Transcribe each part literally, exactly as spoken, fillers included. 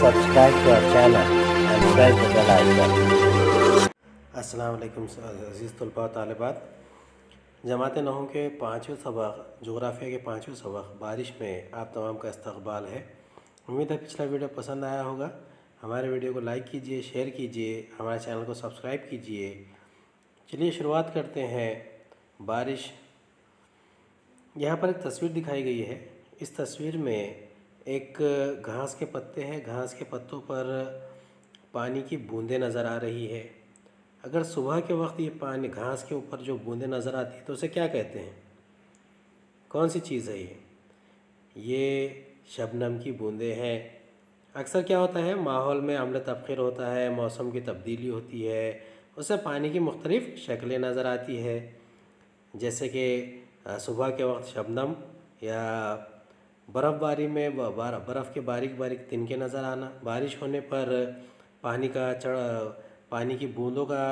subscribe to our channel and press the bell icon. अस्सलाम वालेकुम अज़ीज़ तलबा तालिबात। जमात नहू के पाँचवें सबक जोग्राफिया के पाँचवें सबक बारिश में आप तमाम का इस्तकबाल है। उम्मीद है पिछला वीडियो पसंद आया होगा। हमारे वीडियो को लाइक कीजिए, शेयर कीजिए, हमारे चैनल को सब्सक्राइब कीजिए। चलिए शुरुआत करते हैं। बारिश, यहाँ पर एक तस्वीर दिखाई गई है। इस तस्वीर में एक घास के पत्ते हैं, घास के पत्तों पर पानी की बूंदें नज़र आ रही है। अगर सुबह के वक्त ये पानी घास के ऊपर जो बूंदें नज़र आती है तो उसे क्या कहते हैं? कौन सी चीज़ है ये? ये शबनम की बूंदें हैं। अक्सर क्या होता है, माहौल में अम्ल तबखिर होता है, मौसम की तब्दीली होती है, उससे पानी की मुख्तलिफ़ शक्लें नज़र आती है। जैसे कि सुबह के वक्त शबनम या बर्फ़बारी में बर्फ़ के बारीक बारीक तिनके नज़र आना, बारिश होने पर पानी का चढ़ पानी की बूंदों का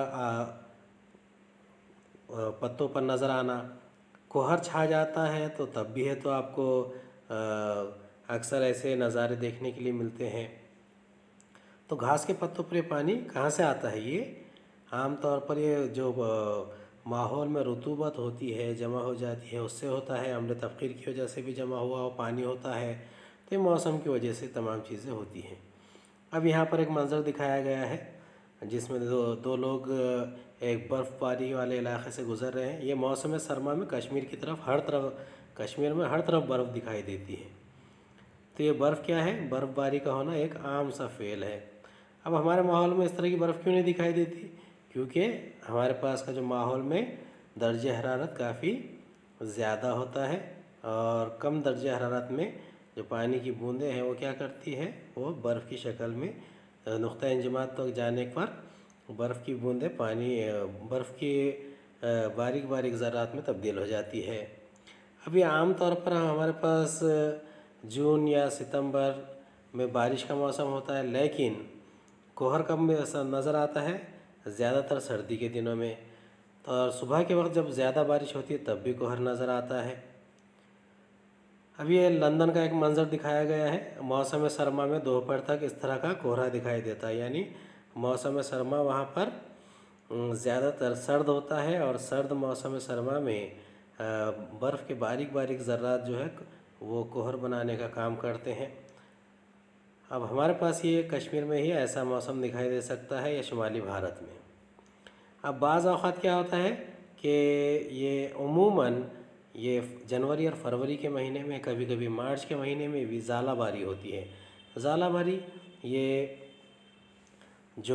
पत्तों पर नज़र आना, कोहर छा जाता है तो तब भी है तो आपको अक्सर ऐसे नज़ारे देखने के लिए मिलते हैं। तो घास के पत्तों पर ये पानी कहाँ से आता है? ये आम तौर पर ये जो माहौल में रुतूबत होती है, जमा हो जाती है, उससे होता है। अम्ल तबखीर की वजह से भी जमा हुआ हो पानी होता है, तो ये मौसम की वजह से तमाम चीज़ें होती हैं। अब यहाँ पर एक मंज़र दिखाया गया है जिसमें दो दो लोग एक बर्फ़बारी वाले इलाके से गुज़र रहे हैं। ये मौसम सरमा में कश्मीर की तरफ हर तरफ कश्मीर में हर तरफ बर्फ़ दिखाई देती है। तो ये बर्फ़ क्या है? बर्फ़बारी का होना एक आम सा फ़ेल है। अब हमारे माहौल में इस तरह की बर्फ़ क्यों नहीं दिखाई देती? क्योंकि हमारे पास का जो माहौल में दर्जे हरारत काफ़ी ज़्यादा होता है और कम दर्जे हरारत में जो पानी की बूंदें हैं वो क्या करती है, वो बर्फ़ की शक्ल में नुक्ता इंजमात तक तो जाने पर बर्फ़ की बूंदें पानी बर्फ़ की बारीक बारीक ज़रात में तब्दील हो जाती है। अभी आम तौर पर हमारे पास जून या सितंबर में बारिश का मौसम होता है, लेकिन कोहर कब नज़र आता है? ज़्यादातर सर्दी के दिनों में। तो और सुबह के वक्त जब ज़्यादा बारिश होती है तब भी कोहर नज़र आता है। अब ये लंदन का एक मंज़र दिखाया गया है। मौसम सरमा में दोपहर तक इस तरह का कोहरा दिखाई देता है, यानी मौसम सरमा वहाँ पर ज़्यादातर सर्द होता है और सर्द मौसम सरमा में बर्फ़ के बारीक बारीक ज़र्रात जो है वो कोहर बनाने का काम करते हैं। अब हमारे पास ये कश्मीर में ही ऐसा मौसम दिखाई दे सकता है या शुमाली भारत में। अब बाज़ औक़ात क्या होता है कि ये उमूमन ये जनवरी और फरवरी के महीने में, कभी कभी मार्च के महीने में भी ज़ालाबारी होती है। ज़ालाबारी ये जो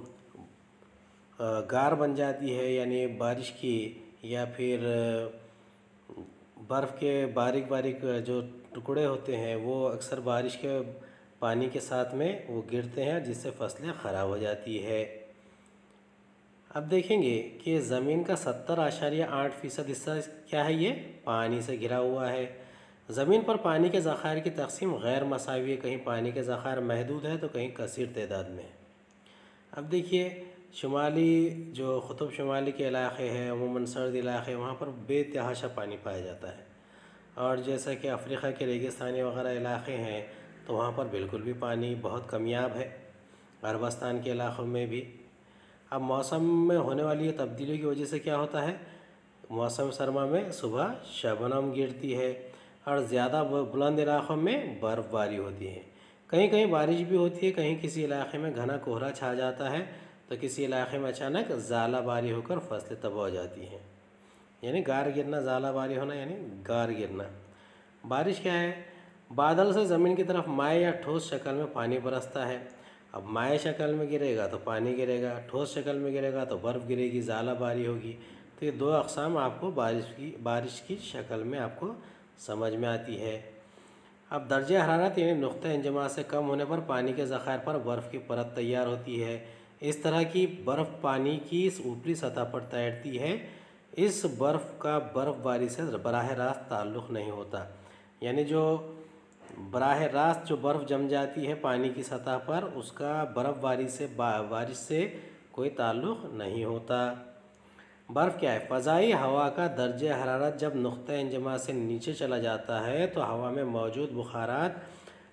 गार बन जाती है, यानी बारिश की या फिर बर्फ़ के बारीक बारीक जो टुकड़े होते हैं वो अक्सर बारिश के पानी के साथ में वो गिरते हैं जिससे फसलें ख़राब हो जाती है। अब देखेंगे कि ज़मीन का सत्तर आशारिया आठ फ़ीसद हिस्सा क्या है, ये पानी से घिरा हुआ है। ज़मीन पर पानी के ज़ख़ायर की तक़सीम गैर मसावी है, कहीं पानी के ज़ख़ायर महदूद है तो कहीं कसीर तादाद में है। अब देखिए शुमाली जो क़ुतुब शुमाली के इलाक़े हैं, अमूमन सर्द इलाक़े, वहाँ पर बेतहाशा पानी पाया जाता है। और जैसा कि अफ़्रीका के रेगिस्तानी वगैरह इलाक़े हैं तो वहाँ पर बिल्कुल भी पानी बहुत कमियाब है, अरबस्तान के इलाक़ों में भी। अब मौसम में होने वाली ये तब्दीली की वजह से क्या होता है, मौसम सरमा में सुबह शबनम गिरती है और ज़्यादा बुलंद इलाक़ों में बर्फ़बारी होती है। कहीं कहीं बारिश भी होती है, कहीं किसी इलाक़े में घना कोहरा छा जाता है तो किसी इलाक़े में अचानक ज़ालाबारी होकर फसलें तबाह हो जाती हैं। यानी गार गिरना, ज़ालाबारी होना यानी गार गिरना। बारिश क्या है? बादल से ज़मीन की तरफ माए या ठोस शक्ल में पानी बरसता है। अब माए शक्ल में गिरेगा तो पानी गिरेगा, ठोस शक्ल में गिरेगा तो बर्फ़ गिरेगी, ज़ालाबारी होगी। तो ये दो अक़साम आपको बारिश की बारिश की शक्ल में आपको समझ में आती है। अब दर्जे हरारत यानी नुक़्ता इंजमा से कम होने पर पानी के ज़ख़ायर पर बर्फ़ की परत तैयार होती है। इस तरह की बर्फ़ पानी की इस ऊपरी सतह पर तैरती है। इस बर्फ़ का बर्फ़बारी से बराह रास्त ताल्लुक़ नहीं होता, यानी जो बराह रास्त जो बर्फ़ जम जाती है पानी की सतह पर, उसका बर्फ़बारी से बारिश से कोई ताल्लुक़ नहीं होता। बर्फ़ क्या है? फ़ज़ाई हवा का दर्जे हरारत जब नुक़्ता इंजमा से नीचे चला जाता है तो हवा में मौजूद बुखारात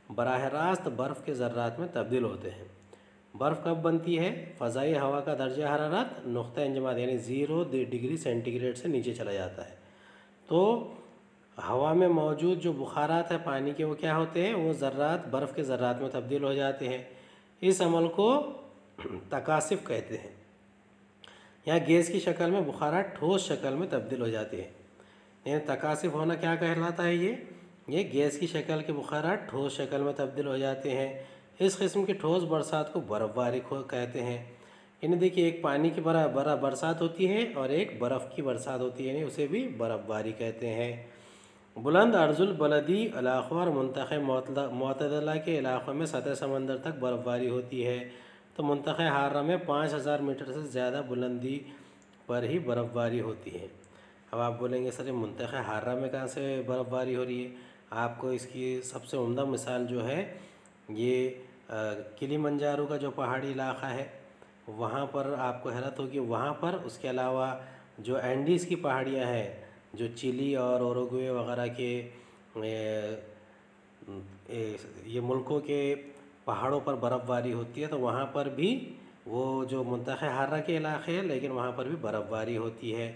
बराह रास्त बर्फ़ के ज़र्रात में तब्दील होते हैं। बर्फ़ कब बनती है? फ़ज़ाई हवा का दर्जा हरारत नुक़्ता इंजमाद यानी ज़ीरो डिग्री सेंटीग्रेड से नीचे चला जाता है। तो हवा में मौजूद जो बुखारात हैं पानी के, वो क्या होते हैं? वो ज़र्रात बर्फ़ के ज़र्रात में तब्दील हो जाते हैं। इस अमल को तकासिफ कहते हैं। यहाँ गैस की शक्ल में बुखारात ठोस शक्ल में तब्दील हो जाते हैं। यानी तकासिफ होना क्या कहलाता है? ये ये गैस की शक्ल के बुखारात ठोस शक्ल में तब्दील हो जाते हैं। इस किस्म की ठोस बरसात को बर्फ़बारी कहते हैं। यानी देखिए, एक पानी की बरा बरा बरसात होती है और एक बर्फ़ की बरसात होती है, यानी उसे भी बर्फ़बारी कहते हैं। बुलंद अर्जुल बलदी इलाक़ों और मुंतख़ब मुतदला के इलाक़ों में सतह समंदर तक बर्फ़बारी होती है। तो मुंतख़ब हारा में पाँच हज़ार मीटर से ज़्यादा बुलंदी पर ही बर्फ़बारी होती है। अब आप बोलेंगे सर, ये मुंतख़ब हारा में कहाँ से बर्फ़बारी हो रही है? आपको इसकी सबसे उम्दा मिसाल जो है, ये किलिमंजारो का जो पहाड़ी इलाक़ा है, वहाँ पर आपको हैरत होगी। वहाँ पर उसके अलावा जो एंडीज़ की पहाड़ियाँ हैं, जो चिली और उरुग्वे वग़ैरह के ए, ए, ये मुल्कों के पहाड़ों पर बर्फ़बारी होती है। तो वहाँ पर भी वो जो मुंतख़ब हारा के इलाक़े हैं, लेकिन वहाँ पर भी बर्फ़बारी होती है।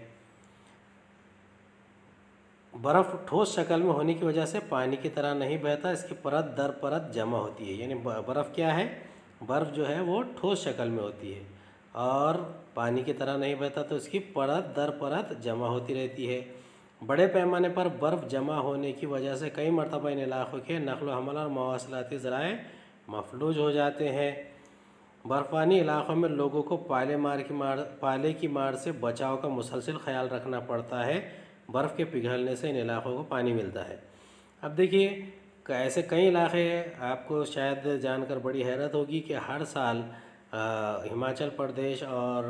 बर्फ़ ठोस शक्ल में होने की वजह से पानी की तरह नहीं बहता, इसकी परत दर परत जमा होती है। यानी बर्फ़ क्या है? बर्फ़ जो है वो ठोस शक्ल में होती है और पानी की तरह नहीं बहता, तो इसकी परत दर परत जमा होती रहती है। बड़े पैमाने पर बर्फ़ जमा होने की वजह से कई मरतबा इन इलाक़ों के नक़्ल व हमल और मवासलाती ज़राए मफलूज हो जाते हैं। बर्फ़ानी इलाक़ों में लोगों को पाले मार की मार पाले की मार से बचाव का मुसलसल ख्याल रखना पड़ता है। बर्फ़ के पिघलने से इन इलाक़ों को पानी मिलता है। अब देखिए, ऐसे कई इलाक़े हैं, आपको शायद जानकर बड़ी हैरत होगी कि हर साल हिमाचल प्रदेश और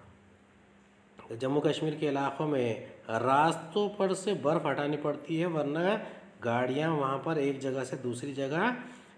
जम्मू कश्मीर के इलाक़ों में रास्तों पर से बर्फ़ हटानी पड़ती है, वरना गाड़ियाँ वहाँ पर एक जगह से दूसरी जगह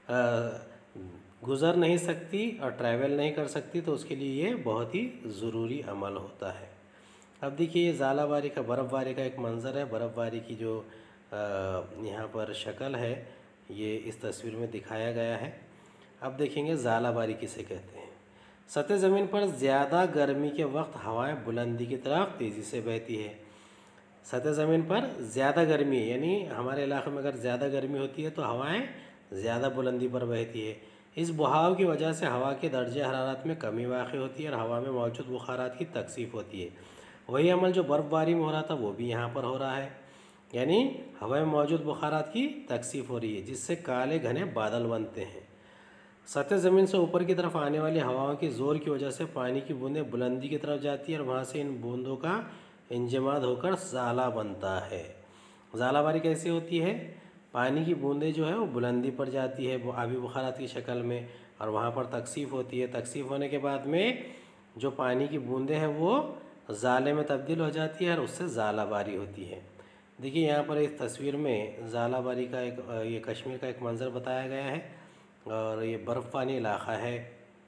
गुज़र नहीं सकती और ट्रैवल नहीं कर सकती। तो उसके लिए ये बहुत ही ज़रूरी अमल होता है। अब देखिए, ये ज़ालाबारी का बर्फ़बारी का एक मंज़र है। बर्फ़बारी की जो यहाँ पर शक्ल है, ये इस तस्वीर में दिखाया गया है। अब देखेंगे ज़ालाबारी किसे कहते हैं। सतह ज़मीन पर ज़्यादा गर्मी के वक्त हवाएं बुलंदी की तरफ तेज़ी से बहती है। सतह ज़मीन पर ज़्यादा गर्मी है, यानी हमारे इलाके में अगर ज़्यादा गर्मी होती है तो हवाएं ज़्यादा बुलंदी पर बहती है। इस बहाव की वजह से हवा के दर्जे हरारत में कमी वाक़ई होती है और हवा में मौजूद बुखारात की तकसीफ़ होती है। वही अमल जो बर्फ़बारी में हो रहा था, वो भी यहाँ पर हो रहा है। यानी हवा में मौजूद बुखारात की तकसीफ़ हो रही है, जिससे काले घने बादल बनते हैं। सतह ज़मीन से ऊपर की तरफ आने वाली हवाओं के ज़ोर की वजह से पानी की बूंदें बुलंदी की तरफ जाती है और वहाँ से इन बूंदों का इंजमाद होकर ज़ाला बनता है। ज़ालाबारी कैसे होती है? पानी की बूंदें जो है वो बुलंदी पर जाती है आबी बुखारात की शक्ल में, और वहाँ पर तकसीफ़ होती है। तकसीफ़ होने के बाद में जो पानी की बूंदें हैं वो ज़ाले में तब्दील हो जाती है और उससे ज़ालाबारी होती है। देखिए, यहाँ पर इस तस्वीर में ज़ालाबारी का एक ये कश्मीर का एक मंज़र बताया गया है और ये बर्फ़ानी इलाक़ा है।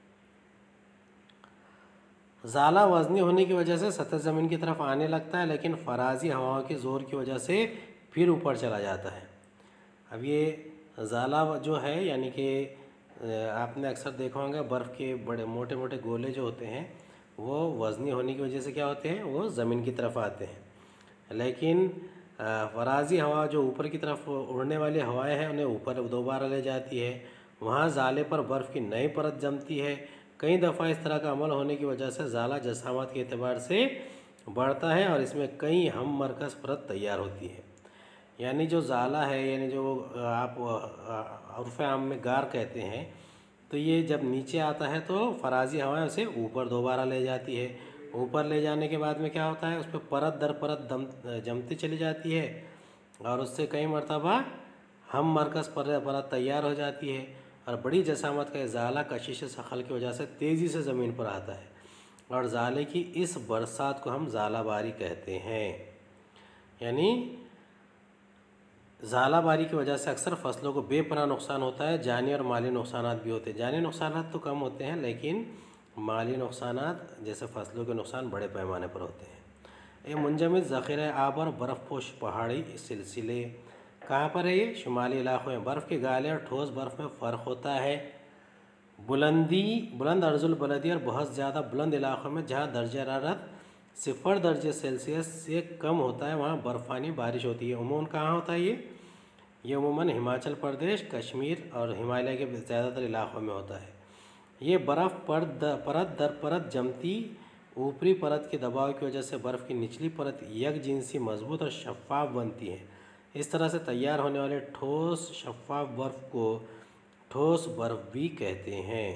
ज़ाला वज़नी होने की वजह से सतह ज़मीन की तरफ आने लगता है, लेकिन फ़राज़ी हवाओं के ज़ोर की वजह से फिर ऊपर चला जाता है। अब ये ज़ाला जो है, यानी कि आपने अक्सर देखा होगा बर्फ़ के बड़े मोटे मोटे गोले जो होते हैं, वो वज़नी होने की वजह से क्या होते हैं, वो ज़मीन की तरफ आते हैं। लेकिन फ़राज़ी हवा जो ऊपर की तरफ उड़ने वाली हवाएं हैं, उन्हें ऊपर दोबारा ले जाती है। वहाँ ज़ाले पर बर्फ़ की नई परत जमती है। कई दफ़ा इस तरह का अमल होने की वजह से ज़ाला जसामत के एतबार से बढ़ता है और इसमें कई हम मरकज़ परत तैयार होती है। यानी जो ज़ाला है, यानी जो आप उर्फ़ आम में गार कहते हैं, तो ये जब नीचे आता है तो फ़राज़ी हवाएं उसे ऊपर दोबारा ले जाती है। ऊपर ले जाने के बाद में क्या होता है, उस पर परत दर परत दम जमती चली जाती है और उससे कई मरतबा हम मरकज़ पर परत तैयार हो जाती है और बड़ी जसामत का ज़ाला कशिश सखल की वजह से तेज़ी से ज़मीन पर आता है और ज़ाले की इस बरसात को हम ज़ालाबारी कहते हैं। यानी ज़ालाबारी की वजह से अक्सर फसलों को बेपनाह नुकसान होता है। जानी और माली नुकसानात भी होते हैं। जानी नुकसानात तो कम होते हैं, लेकिन माली नुकसानात जैसे फसलों के नुकसान बड़े पैमाने पर होते हैं। ये मुंजमद ज़ख़ीरा आब और बर्फ़पोश पहाड़ी सिलसिले कहाँ पर है ये? शुमाली इलाकों में। बर्फ़ के गाले और ठोस बर्फ़ में फ़र्क होता है। बुलंदी बुलंद अर्जुल बलदी और बहुत ज़्यादा बुलंद इलाकों में जहाँ दर्जा हरारत सिफर दर्जे सेल्सियस से कम होता है वहाँ बर्फ़ानी बारिश होती है। उमूमन कहाँ होता है ये? ये उमूमन हिमाचल प्रदेश, कश्मीर और हिमालय के ज़्यादातर इलाकों में होता है। ये बर्फ़ परत परत दर परत जमती ऊपरी परत के दबाव की वजह से बर्फ़ की निचली परत यकजिनसी मजबूत और शफ़ाफ बनती है। इस तरह से तैयार होने वाले ठोस शफ़ाफ बर्फ़ को ठोस बर्फ़ भी कहते हैं।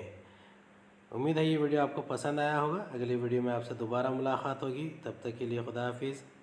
उम्मीद है ये वीडियो आपको पसंद आया होगा। अगली वीडियो में आपसे दोबारा मुलाकात होगी। तब तक के लिए खुदा हाफिज़।